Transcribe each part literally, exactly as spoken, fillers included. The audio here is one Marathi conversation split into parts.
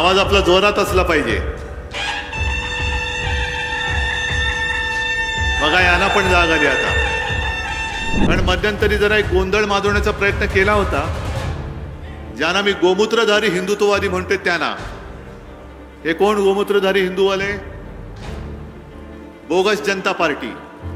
आवाज आपला जोरात असला पाहिजे. बघा यांना पण जाग आली आता. कारण मध्यंतरी जरा एक गोंधळ माजवण्याचा प्रयत्न केला होता. ज्यांना मी गोमूत्रधारी हिंदुत्ववादी म्हणते त्यांना. हे कोण गोमूत्रधारी हिंदूवाले? बोगस जनता पार्टी.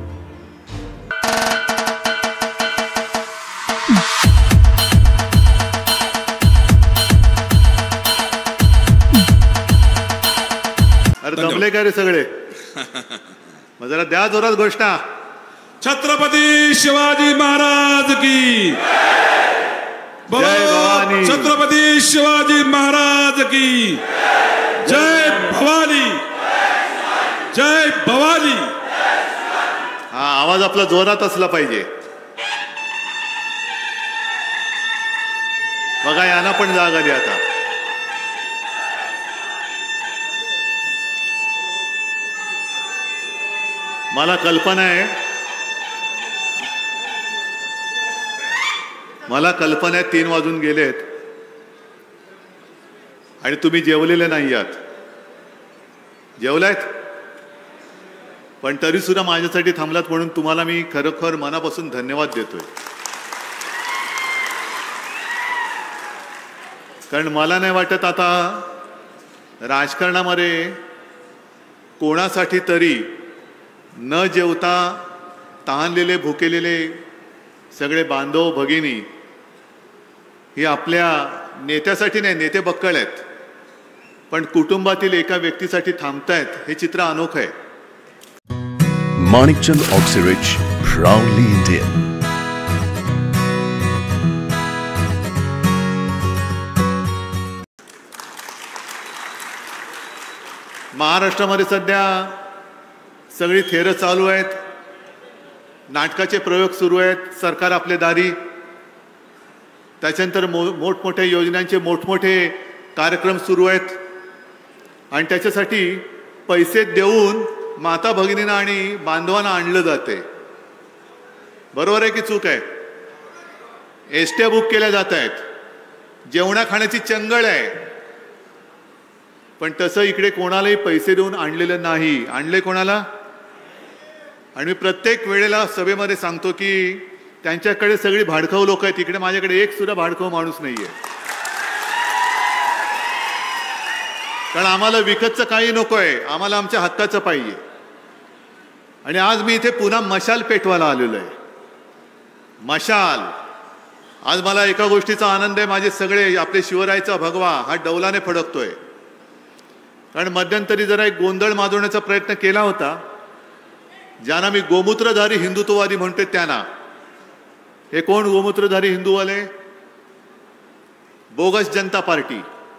अरे दमले का रे सगळे? मग जरा द्या जोरात घोषणा. छत्रपती शिवाजी महाराज की जय भवानी. छत्रपती शिवाजी महाराज की जय भवानी. जय भवानी. हा आवाज आपला जोरात असला पाहिजे. बघा यांना पण जाग आली आता. मला कल्पना आहे मला कल्पना आहे तीन वाजून गेलेत आणि तुम्ही जेवलेले नाही आहात. जेवलायत पण तरी सुद्धा माझ्यासाठी थांबलात म्हणून तुम्हाला मी खरोखर मनापासून धन्यवाद देतोय. कारण मला नाही वाटत आता राजकारणामध्ये कोणासाठी तरी न जेवता तहानलेले भुकेलेले सगळे बांधव भगिनी ही आपल्या नेत्यासाठी नाही, नेते बक्कळ आहेत, पण कुटुंबातील एका व्यक्तीसाठी थांबतायत. हे चित्र अनोखं आहे. Manikchand Oxyrich, proudly Indian. महाराष्ट्रामध्ये सध्या सगळी थेरं चालू आहेत. नाटकाचे प्रयोग सुरू आहेत. सरकार आपले दारी. त्याच्यानंतर मो मोठमोठ्या योजनांचे मोठमोठे कार्यक्रम सुरू आहेत आणि त्याच्यासाठी पैसे देऊन माता भगिनींना आणि बांधवांना आणलं जाते. बरोबर आहे की चूक आहे? एसट्या बुक केल्या जात आहेत. जेवणा खाण्याची चंगळ आहे. पण तसं इकडे कोणालाही पैसे देऊन आणलेलं नाही. आणले कोणाला? आणि मी प्रत्येक वेळेला सभेमध्ये सांगतो की त्यांच्याकडे सगळी भाडखाऊ लोक आहेत. इकडे माझ्याकडे एक सुद्धा भाडखाऊ माणूस नाहीये. कारण आम्हाला विकतचं काही नको आहे. आम्हाला आमच्या हक्काचं पाहिजे. आणि आज मी इथे पुन्हा मशाल पेटवायला आलेलो आहे. मशाल. आज मला एका गोष्टीचा आनंद आहे. माझे सगळे आपले शिवरायचा भगवा हा डौलाने फडकतोय. कारण मध्यंतरी जरा एक गोंधळ माजवण्याचा प्रयत्न केला होता. ज्यांना मी गोमूत्रधारी हिंदुत्ववादी म्हणते त्यांना. हे कोण गोमूत्रधारी हिंदूवाले? बोगस जनता पार्टी.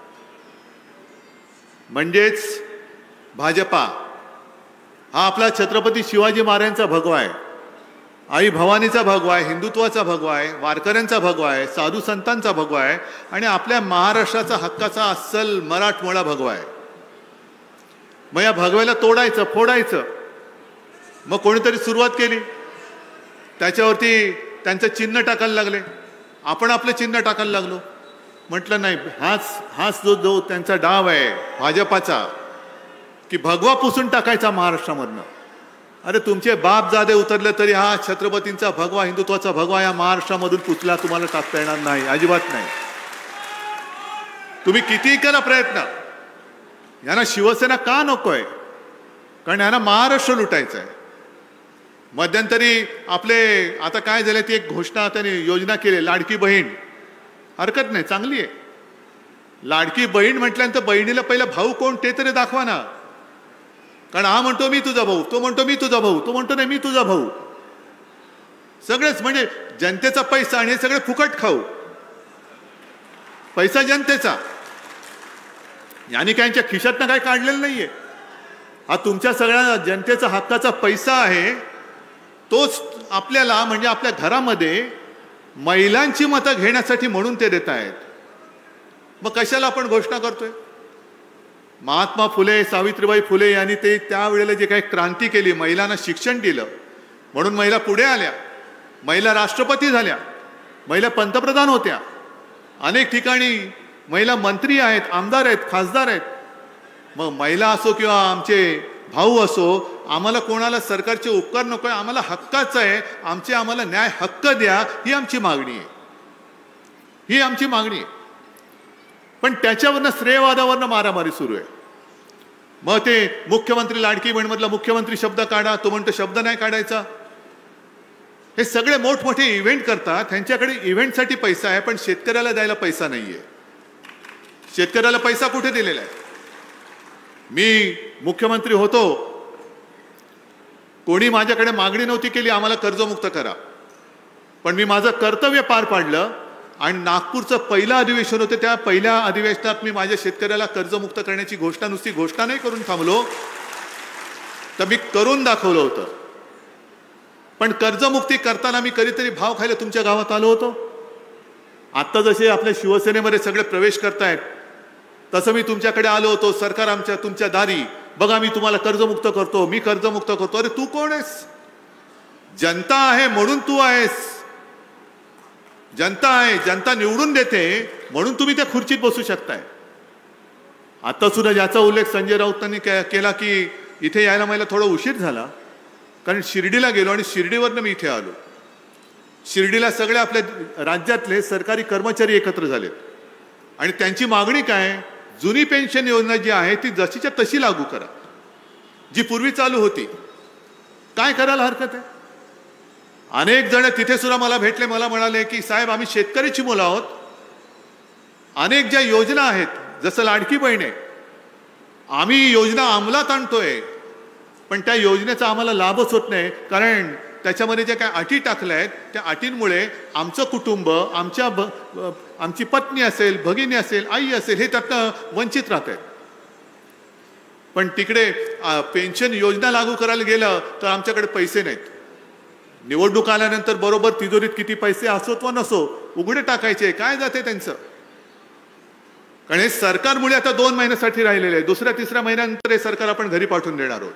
म्हणजेच भाजपा. हा आपला छत्रपती शिवाजी महाराजांचा भगवा आहे. आई भवानीचा भगवा आहे. हिंदुत्वाचा भगवा आहे. वारकऱ्यांचा भगवा आहे. साधू संतांचा भगवा आहे. आणि आपल्या महाराष्ट्राचा हक्काचा अस्सल मराठमोळा भगवा आहे. मग या भगव्याला तोडायचं, फोडायचं. मग कोणीतरी सुरुवात केली. त्याच्यावरती त्यांचं चिन्ह टाकायला लागले. आपण आपलं चिन्ह टाकायला लागलो. म्हटलं नाही, हाच हाच जो जो त्यांचा डाव आहे भाजपाचा की भगवा पुसून टाकायचा महाराष्ट्रामधनं. अरे तुमचे बाप जादे उतरले तरी हा छत्रपतींचा भगवा, हिंदुत्वाचा भगवा या महाराष्ट्रामधून पुसला तुम्हाला टाकता येणार नाही. अजिबात नाही. तुम्ही कितीही करा प्रयत्न. यांना शिवसेना का नकोय? कारण यांना महाराष्ट्र लुटायचं आहे. मध्यंतरी आपले आता काय झाले ती एक घोषणा त्यांनी योजना केली. लाडकी बहीण. हरकत नाही, चांगली आहे. लाडकी बहीण म्हटल्यानंतर बहिणीला पहिला भाऊ कोण ते तरी दाखवा ना. कारण हा म्हणतो मी तुझा भाऊ, तो म्हणतो मी तुझा भाऊ, तो म्हणतो नाही मी तुझा भाऊ. सगळेच म्हणजे जनतेचा पैसा आणि हे सगळे फुकट खाऊ. पैसा जनतेचा. यांनी काय यांच्या खिशातनं काय काढलेलं नाहीये. हा तुमच्या सगळ्या जनतेचा हक्काचा पैसा आहे. तोच आपल्याला म्हणजे आपल्या घरामध्ये महिलांची मतं घेण्यासाठी म्हणून ते देत आहेत. मग कशाला आपण घोषणा करतोय? महात्मा फुले, सावित्रीबाई फुले यांनी ते त्यावेळेला जे काही क्रांती केली, महिलांना शिक्षण दिलं म्हणून महिला पुढे आल्या. महिला राष्ट्रपती झाल्या. महिला पंतप्रधान होत्या. अनेक ठिकाणी महिला मंत्री आहेत, आमदार आहेत, खासदार आहेत. मग महिला असो किंवा आमचे भाऊ असो, आम्हाला कोणाला सरकारचे उपकार नको आहे, आम्हाला हक्काचं आहे, आमचे आम्हाला न्याय हक्क द्या, ही आमची मागणी आहे, ही आमची मागणी आहे. पण त्याच्यावरनं श्रेयवादावरनं मारामारी सुरू आहे. मग ते मुख्यमंत्री लाडकी बहीणमधला मुख्यमंत्री शब्द काढा, तो म्हणतो शब्द नाही काढायचा. हे सगळे मोठमोठे इव्हेंट करतात, त्यांच्याकडे इव्हेंटसाठी पैसा आहे, पण शेतकऱ्याला द्यायला पैसा नाहीये. शेतकऱ्याला पैसा कुठे दिलेला आहे? मी मुख्यमंत्री होतो, कोणी माझ्याकडे मागणी नव्हती केली आम्हाला कर्जमुक्त करा, पण मी माझं कर्तव्य पार पाडलं आणि नागपूरचं पहिलं अधिवेशन होतं, त्या पहिल्या अधिवेशनात मी माझ्या शेतकऱ्याला कर्जमुक्त करण्याची घोषणा नुसती घोषणा नाही करून थांबलो, तर मी करून दाखवलं होतं. पण कर्जमुक्ती करताना मी कधीतरी भाव खायला तुमच्या गावात आलो होतो? आत्ता जसे आपल्या शिवसेनेमध्ये सगळे प्रवेश करतायत तसं मी तुमच्याकडे आलो होतो, सरकार आमच्या तुमच्या दारी, बघा मी तुम्हाला कर्जमुक्त करतो, मी कर्जमुक्त करतो. अरे तू कोण आहेस? जनता आहे म्हणून तू आहेस. जनता आहे, जनता निवडून देते म्हणून तुम्ही त्या खुर्चीत बसू शकताय. आता सुद्धा ज्याचा उल्लेख संजय राऊतांनी केला की इथे यायला मला थोडा उशीर झाला, कारण शिर्डीला गेलो आणि शिर्डीवरनं मी इथे आलो. शिर्डीला सगळे आपल्या राज्यातले सरकारी कर्मचारी एकत्र झालेत आणि त्यांची मागणी काय? जुनी पेन्शन योजना जी आहे ती जशीच्या तशी लागू करा, जी पूर्वी चालू होती. काय करायला हरकत आहे? अनेक जण तिथे सुद्धा मला भेटले, मला म्हणाले की साहेब आम्ही शेतकऱ्याची मुलं आहोत, अनेक ज्या योजना आहेत जसं लाडकी बहीण आहे, आम्ही योजना अंमलात आणतोय, पण त्या योजनेचा आम्हाला लाभच होत नाही, कारण त्याच्यामध्ये ज्या काय अटी टाकल्या आहेत त्या अटींमुळे आमचं कुटुंब, आमच्या आमची पत्नी असेल, भगिनी असेल, आई असेल, हे त्यातनं वंचित राहत आहेत. पण तिकडे पेन्शन योजना लागू करायला गेलं तर आमच्याकडे पैसे नाहीत. निवडणूक आल्यानंतर बरोबर तिजोरीत किती पैसे असोत वा नसो उघडे टाकायचे, काय जाते त्यांचं? कारण हे सरकारमुळे आता दोन महिन्यासाठी राहिलेले आहे, दुसऱ्या तिसऱ्या महिन्यानंतर हे सरकार आपण घरी पाठवून देणार आहोत.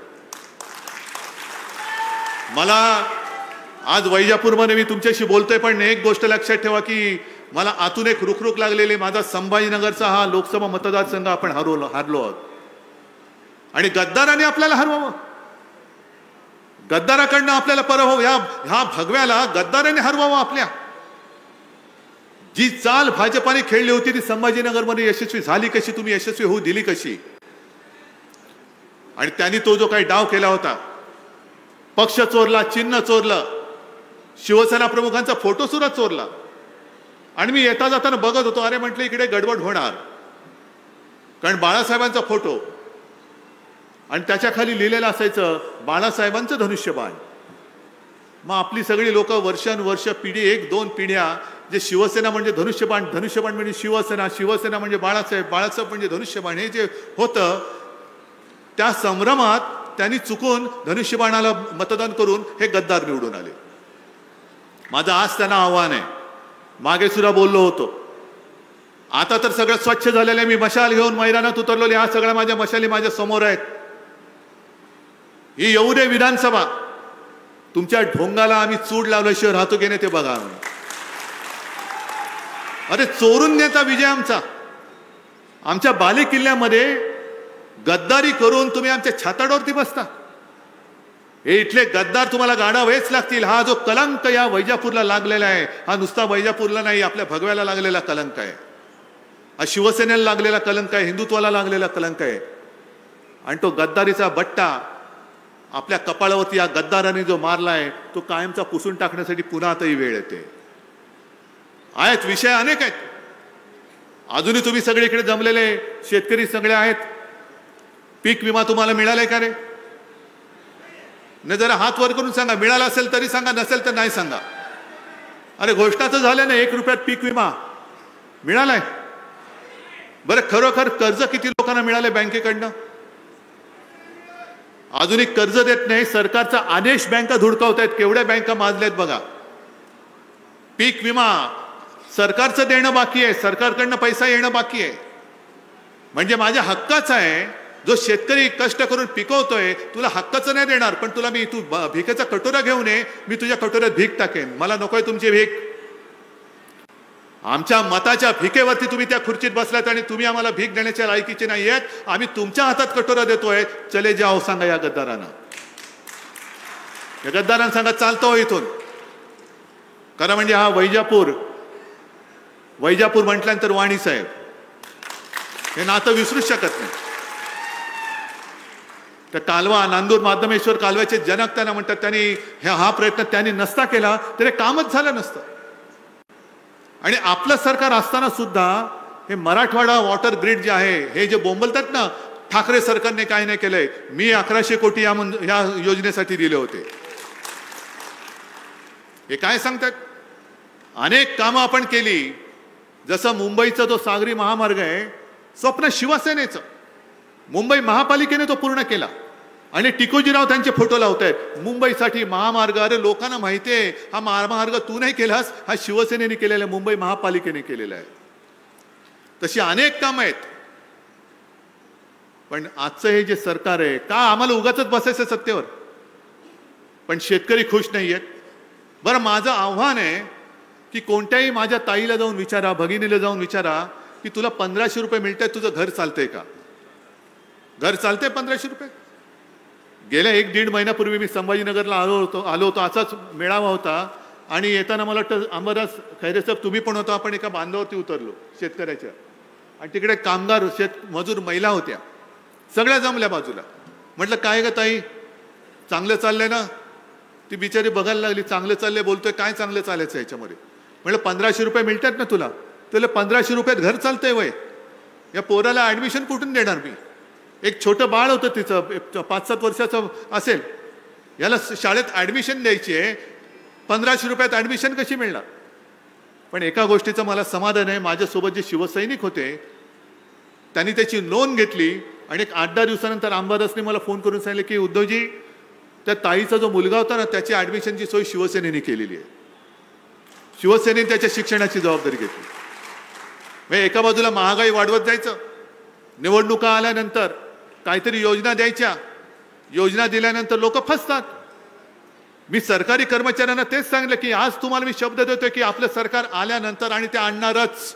मला आज वैजापूरमध्ये मी तुमच्याशी बोलतोय, पण एक गोष्ट लक्षात ठेवा की मला आतून एक रुखरुख लागलेली, माझा संभाजीनगरचा हा लोकसभा मतदारसंघ आपण हरवलो हारलो आहोत आणि गद्दाराने आपल्याला हरवावं, गद्दाराकडनं आपल्याला पराभव, या ह्या भगव्याला गद्दाराने हरवावं. आपल्या जी चाल भाजपाने खेळली होती ती संभाजीनगरमध्ये यशस्वी झाली कशी? तुम्ही यशस्वी होऊ दिली कशी? आणि त्यांनी तो जो काही डाव केला होता, पक्ष चोरला, चिन्ह चोरलं, शिवसेना प्रमुखांचा फोटो सुद्धा चोरला. आणि मी येता जाताना बघत होतो, अरे म्हटलं इकडे गडबड होणार, कारण बाळासाहेबांचा फोटो आणि त्याच्या खाली लिहिलेलं असायचं बाळासाहेबांचं धनुष्यबाण. मग आपली सगळी लोक वर्षानुवर्ष पिढी, एक दोन पिढ्या, जे शिवसेना म्हणजे धनुष्यबाण, धनुष्यबाण म्हणजे शिवसेना, शिवसेना म्हणजे बाळासाहेब, बाळासाहेब म्हणजे धनुष्यबाण, हे जे होतं त्या संभ्रमात त्यांनी चुकून धनुष्यबाणाला मतदान करून हे गद्दार निवडून आले. माझं आज त्यांना आव्हान आहे, मागे सुद्धा बोललो होतो, आता तर सगळं स्वच्छ झालेलं आहे. मी मशाल घेऊन मैदानात उतरलो, ह्या सगळ्या माझ्या मशाली माझ्या समोर आहेत. ही येऊ दे विधानसभा, तुमच्या ढोंगाला आम्ही चूड लावल्याशिवाय राहतो की नाही ते बघा. अरे चोरून नेता विजय आमचा, आमच्या बाले किल्ल्यामध्ये गद्दारी करून तुम्ही आमच्या छाताडावरती बसता. हे इथले गद्दार तुम्हाला गाडावेच लागतील. हा जो कलंक या वैजापूरला लागलेला आहे, हा नुसता वैजापूरला नाही, आपल्या भगव्याला लागलेला कलंक आहे, हा शिवसेनेला लागलेला कलंक आहे, हिंदुत्वाला लागलेला कलंक आहे. आणि तो गद्दारीचा बट्टा आपल्या कपाळावरती या गद्दाराने जो मारलाय तो कायमचा पुसून टाकण्यासाठी पुन्हा आताही वेळ येते. आहेत विषय अनेक आहेत. अजूनही तुम्ही सगळे इकडे जमलेले शेतकरी सगळे आहेत. पीक विमा तुम्हाला मिळालाय का रे? न जरा हात वर करून सांगा. मिळाला असेल तरी सांगा, नसेल तर नाही सांगा. अरे घोषणा तर झाल्या ना, एक रुपयात पीक विमा मिळालाय. बरं खरोखर कर्ज किती लोकांना मिळाले बँकेकडनं? अजूनही कर्ज देत नाही. सरकारचा आदेश बँका धुडकावत आहेत. केवढ्या बँका माजल्यात बघा. पीक विमा सरकारचं देणं बाकी आहे, सरकारकडनं पैसा येणं बाकी आहे. म्हणजे माझ्या हक्काचा आहे. जो शेतकरी कष्ट करून पिकवतोय तुला हक्काचं नाही देणार, पण तुला मी तू भिकेचा कटोरा घेऊन ये, मी तुझ्या कटोऱ्यात भीक टाकेन. मला नकोय तुमची भीक. आमच्या मताच्या भिकेवरती तुम्ही त्या खुर्चीत बसलात आणि तुम्ही आम्हाला भीक देण्याच्या लायकीचे नाही आहेत. आम्ही तुमच्या हातात कटोरा देतोय. चले जाओ सांगा या गद्दारांना. या गद्दारांना सांगा चालतो इथून. खरं म्हणजे हा वैजापूर वैजापूर म्हटल्यानंतर वाणी साहेब हे नातं विसरूच शकत नाही. तर कालवा नांदूर माध्यमेश्वर कालव्याचे जनक त्यांना म्हणतात. त्यांनी हा प्रयत्न त्यांनी नसता केला तर हे कामच झालं नसतं. आणि आपलं सरकार असताना सुद्धा हे मराठवाडा वॉटर ग्रिड जे आहे हे जे बोंबलतात ना, ठाकरे सरकारने काय नाही केलंय. मी अकराशे कोटी या या योजनेसाठी दिले होते. हे काय सांगतात. अनेक कामं आपण केली. जसं मुंबईचा जो सागरी महामार्ग आहे स्वप्न शिवसेनेचं मुंबई महापालिकेने तो पूर्ण केला. आणि टिकोजीराव त्यांचे फोटो लावतायत मुंबईसाठी महामार्ग. अरे लोकांना माहिती आहे हा महामार्ग तू नाही केलास, हा शिवसेनेने केलेला आहे, मुंबई महापालिकेने केलेला आहे. तशी अनेक कामं आहेत. पण आजचं हे जे सरकार आहे का आम्हाला उगाच बसायचं सत्तेवर. पण शेतकरी खुश नाही आहेत. बरं माझं आव्हान आहे की कोणत्याही माझ्या ताईला जाऊन विचारा, भगिनीला जाऊन विचारा की तुला पंधराशे रुपये मिळतात, तुझं घर चालतंय का. घर चालतंय पंधराशे रुपये. गेल्या एक दीड महिन्यापूर्वी मी संभाजीनगरला आलो होतो आलो होतो असाच मेळावा होता. आणि येताना मला वाटतं अंबादास खैरे साहेब तुम्ही पण होता. आपण एका बांधावरती उतरलो शेतकऱ्याच्या. आणि तिकडे कामगार शेत मजूर महिला होत्या सगळ्या जमल्या बाजूला. म्हटलं काय ग ताई चांगलं चाललंय ना. ती बिचारी बघायला लागली चांगलं चाललंय बोलतोय. काय चांगलं चालायचं याच्यामध्ये. म्हटलं पंधराशे रुपये मिळतात ना तुला. तुला पंधराशे रुपयात घर चालतंय वय. या पोराला ऍडमिशन कुठून देणार मी. एक छोटं बाळ होतं तिचं पाच सात वर्षाचं असेल. याला शाळेत ऍडमिशन द्यायची आहे. पंधराशे रुपयात ऍडमिशन कशी मिळणार. पण एका गोष्टीचं मला समाधान आहे. माझ्यासोबत जे शिवसैनिक होते त्यांनी त्याची नोंद घेतली. आणि एक आठ दहा दिवसानंतर अंबादासने मला फोन करून सांगितलं की उद्धवजी त्या ताईचा जो मुलगा होता ना त्याची ऍडमिशनची सोय शिवसेनेने केलेली आहे. शिवसेनेने त्याच्या शिक्षणाची जबाबदारी घेतली. म्हणजे एका बाजूला महागाई वाढवत जायचं. निवडणुका आल्यानंतर काहीतरी योजना द्यायच्या. योजना दिल्यानंतर लोक फसतात. मी सरकारी कर्मचाऱ्यांना तेच सांगितलं की आज तुम्हाला मी शब्द देतोय की आपलं सरकार आल्यानंतर आणि ते आणणारच.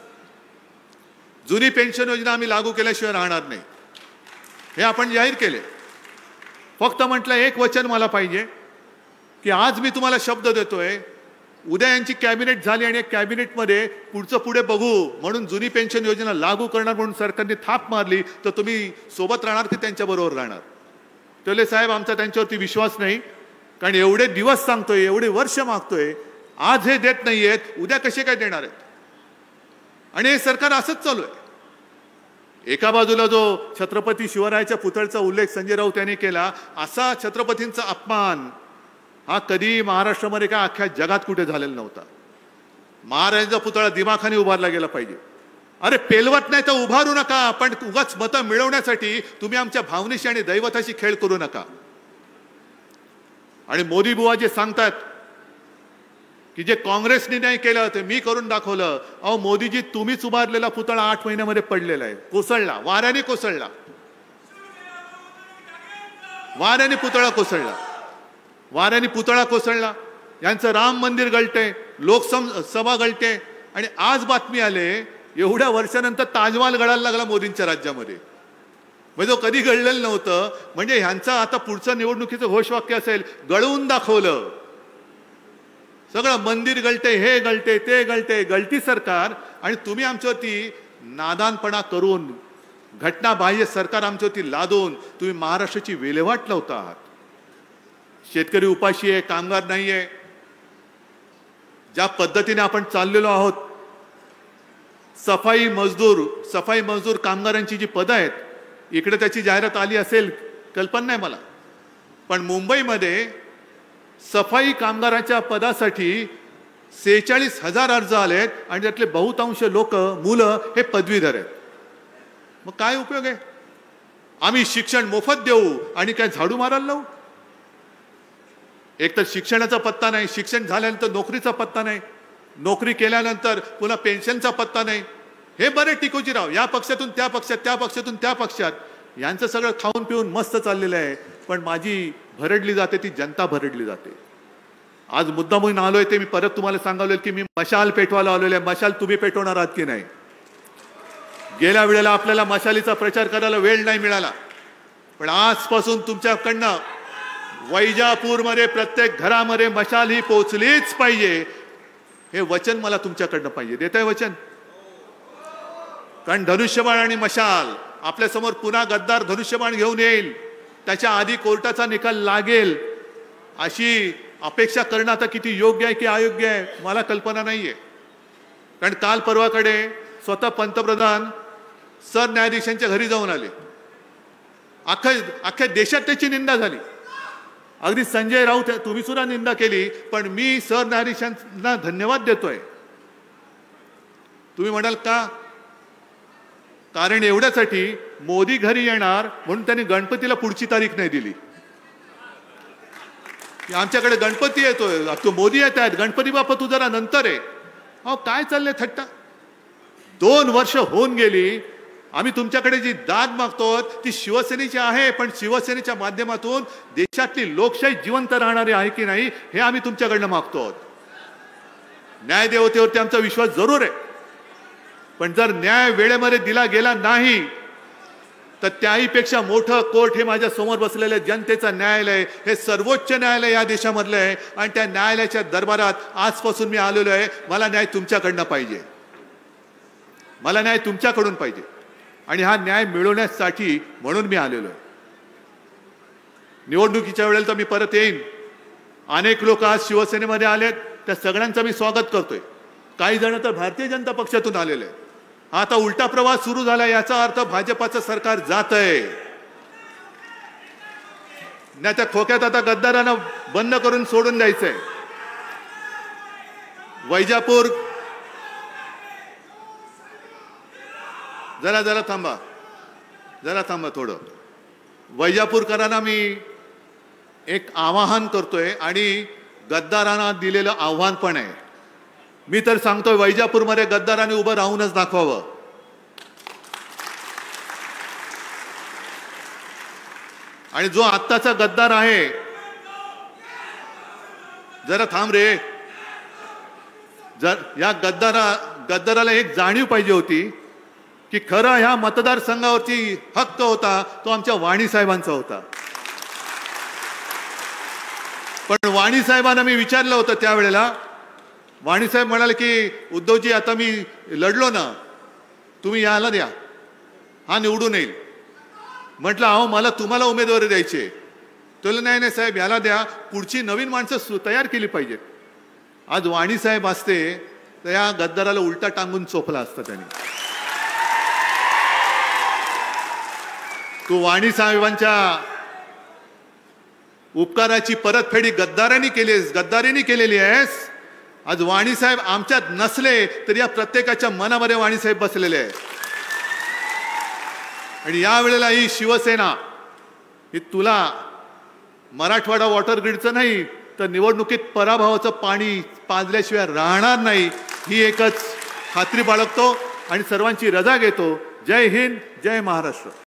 जुनी पेन्शन योजना आम्ही लागू केल्याशिवाय राहणार नाही हे आपण जाहीर केले. फक्त म्हटलं एक वचन मला पाहिजे की आज मी तुम्हाला शब्द देतोय उद्या यांची कॅबिनेट झाली आणि कॅबिनेटमध्ये पुढचं पुढे बघू म्हणून जुनी पेन्शन योजना लागू करणार म्हणून सरकारने थाप मारली तर तुम्ही सोबत राहणार की त्यांच्याबरोबर राहणार. टोले साहेब आमचा त्यांच्यावरती विश्वास नाही. कारण एवढे दिवस सांगतोय एवढे वर्ष मागतोय आज हे देत नाही आहेत उद्या कसे काय देणार आहेत. आणि हे सरकार असंच चालू आहे. एका बाजूला जो छत्रपती शिवरायाच्या पुतळ्याचा उल्लेख संजय राऊत यांनी केला असा छत्रपतींचा अपमान हा कधी महाराष्ट्रामध्ये काय अख्ख्या जगात कुठे झालेला नव्हता. महाराजांचा पुतळा दिमाखाने उभारला गेला पाहिजे. अरे पेलवत नाही तर उभारू नका. पण उगाच मतं मिळवण्यासाठी तुम्ही आमच्या भावनेशी आणि दैवताशी खेळ करू नका. आणि मोदी बुवा जे सांगतात की जे काँग्रेसने नाही केलं ते मी करून दाखवलं. अहो मोदीजी तुम्हीच उभारलेला पुतळा आठ महिन्यामध्ये पडलेला आहे. कोसळला वाऱ्याने कोसळला. वाऱ्याने पुतळा कोसळला. वाऱ्याने पुतळा कोसळला. यांचं राम मंदिर गळते लोकसभा गळते. आणि आज बातमी आले एवढ्या वर्षानंतर ताजमहाल गळायला लागला मोदींच्या राज्यामध्ये. म्हणजे तो कधी गळलेलं नव्हतं. म्हणजे ह्यांचं आता पुढचं निवडणुकीचं घोषवाक्य असेल गळवून दाखवलं. सगळं मंदिर गळते हे गळते ते गळते. गळती सरकार आणि तुम्ही आमच्यावरती नादानपणा करून घटनाबाह्य सरकार आमच्यावरती लादून तुम्ही महाराष्ट्राची विल्हेवाट लावता आहात. शेतकरी उपाशी आहे कामगार नाही आहे. ज्या पद्धतीने आपण चाललेलो आहोत सफाई मजदूर सफाई मजदूर कामगारांची जी पदं आहेत इकडे त्याची जाहिरात आली असेल कल्पना नाही मला. पण मुंबईमध्ये सफाई कामगारांच्या पदासाठी सेहेचाळीस हजार अर्ज आलेत आणि त्यातले बहुतांश लोक मुलं हे पदवीधर आहेत. मग काय उपयोग आहे. आम्ही शिक्षण मोफत देऊ आणि काय झाडू मारायला लावू. एक तर शिक्षणाचा पत्ता नाही. शिक्षण झाल्यानंतर नोकरीचा पत्ता नाही. नोकरी केल्यानंतर पुन्हा पेन्शनचा पत्ता नाही. हे बरे टिकोजीराव या पक्षातून त्या पक्षात त्या पक्षातून त्या पक्षात यांचं सगळं खाऊन पिऊन मस्त चाललेलं आहे. पण माझी भरडली जाते ती जनता भरडली जाते. आज मुद्दा म्हणून आलोय ते मी परत तुम्हाला सांगावले की मी मशाल पेटवायला आलेलो आहे. मशाल तुम्ही पेटवणार आहात की नाही? गेल्या वेळेला आपल्याला मशालीचा प्रचार करायला वेळ नाही मिळाला, पण आजपासून तुमच्याकडनं वैजापूरमध्ये प्रत्येक घरामध्ये मशाल ही पोहोचलीच पाहिजे, हे वचन मला तुमच्याकडनं पाहिजे. देताय वचन? कारण धनुष्यबाण आणि मशाल आपल्या समोर पुन्हा गद्दार धनुष्यबाण घेऊन येईल, त्याच्या आधी कोर्टाचा निकाल लागेल अशी अपेक्षा करणं आता किती योग्य आहे की अयोग्य आहे मला कल्पना नाहीये. कारण काल परवाकडे स्वतः पंतप्रधान सरन्यायाधीशांच्या घरी जाऊन आले. अख्ख्या अख्ख्या देशात त्याची निंदा झाली. अगदी संजय राऊत तुम्ही सुद्धा निंदा केली, पण मी सरन्यायाधीशांना धन्यवाद देतोय. तुम्ही म्हणाल का? कारण एवढ्यासाठी मोदी घरी येणार म्हणून त्यांनी गणपतीला पुढची तारीख नाही दिली. आमच्याकडे गणपती येतोय, तो मोदी येत आहेत, गणपती बाप्पा तू जरा नंतर आहे. अहो काय चाललंय थट्टा? दोन वर्ष होऊन गेली, आम्ही तुमच्याकडे जी दाद मागतो ती शिवसेनेची आहे, पण शिवसेनेच्या माध्यमातून देशातली लोकशाही जिवंत राहणारी आहे की नाही हे आम्ही तुमच्याकडनं मागतो. न्यायदेवतेवरती आमचा विश्वास जरूर आहे, पण जर न्याय वेळेमध्ये दिला गेला नाही तर त्याहीपेक्षा मोठं कोर्ट हे माझ्या समोर बसलेलं जनतेचं न्यायालय, हे सर्वोच्च न्यायालय या देशामधलं आहे. आणि त्या न्यायालयाच्या दरबारात आजपासून मी आलेलो आहे. मला न्याय तुमच्याकडनं पाहिजे, मला न्याय तुमच्याकडून पाहिजे, आणि हा न्याय मिळवण्यासाठी म्हणून मी आलेलो आहे. निवडणुकीच्या वेळेला तर मी परत येईन. अनेक लोक आज शिवसेनेमध्ये आलेत, त्या सगळ्यांचं मी स्वागत करतोय. काही जण तर भारतीय जनता पक्षातून आलेले आहेत. आता उलटा प्रवास सुरू झाला, याचा अर्थ भाजपाचं सरकार जात आहे. नाही त्या खोक्यात आता गद्दारांना बंद करून सोडून द्यायचंय. वैजापूर जरा जरा थांबा जरा थांबा थोडं. वैजापूरकरांना मी एक आवाहन करतोय आणि गद्दारांना दिलेलं आव्हान पण आहे. मी तर सांगतोय वैजापूरमध्ये गद्दारांनी उभं राहूनच दाखवावं. आणि जो आत्ताचा गद्दार आहे, जरा थांब रे, जर या गद्दारा गद्दाराला एक जाणीव पाहिजे होती की खरं ह्या मतदारसंघावरची हक्क होता तो आमच्या वाणी साहेबांचा होता. पण वाणी साहेबांना मी विचारलं होतं त्यावेळेला, वाणी साहेब म्हणाले की उद्धवजी आता मी लढलो ना, तुम्ही याला द्या, हा निवडून येईल. म्हटलं अहो मला तुम्हाला उमेदवारी द्यायची. तुला नाही नाही साहेब याला द्या, पुढची नवीन माणसं तयार केली पाहिजेत. आज वाणी साहेब असते तर या गद्दाराला उलटा टांगून चोपला असता त्यांनी. तू वाणी साहेबांच्या उपकाराची परतफेडी गद्दारांनी केली, गद्दारीने केलेली आहेस. आज वाणी साहेब आमच्यात नसले तर या प्रत्येकाच्या मनामध्ये वाणी साहेब बसलेले आहे. आणि या वेळेला ही शिवसेना ही तुला मराठवाडा वॉटर ग्रीडचं नाही तर निवडणुकीत पराभवाचं पाणी पाजल्याशिवाय राहणार नाही, ही एकच खात्री बाळगतो आणि सर्वांची रजा घेतो. जय हिंद, जय महाराष्ट्र.